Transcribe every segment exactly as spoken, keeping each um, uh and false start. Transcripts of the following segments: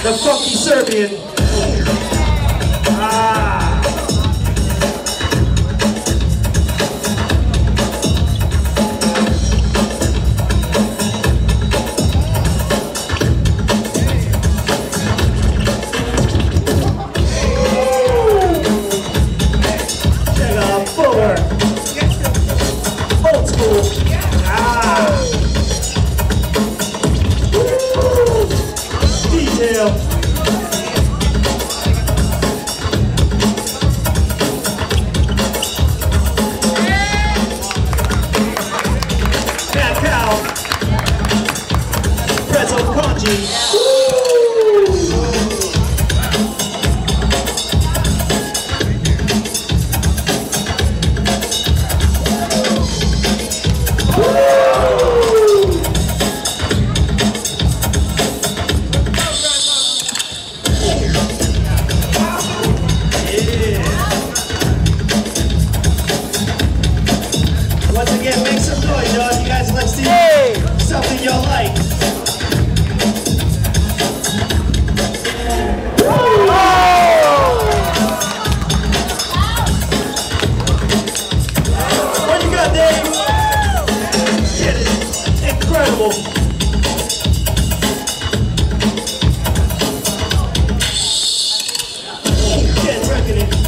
the funky Serbian. Ah. Check out Fuller. Old school. Ah. Detail. Cat cow. Pretzel Congee. Once again, make some noise, y'all. You guys let's see hey. something y'all like. What you got, Dave? Get it. Incredible. Get wrecking it.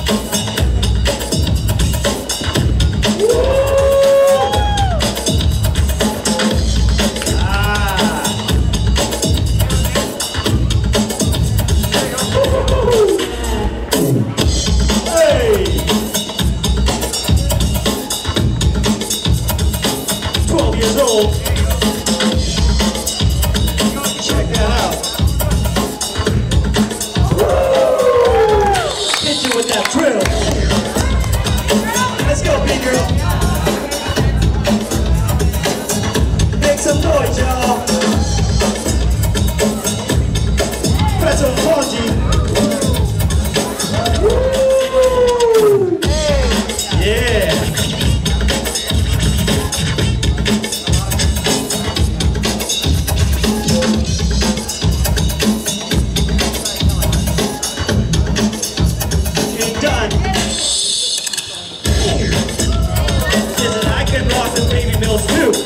twelve years old. Check that out. Hit you with that drill. Let's go, big girl. Make some noise, y'all. Pretzel Congee. Yeah. Ain't done. Listen, I can walk the baby mills too.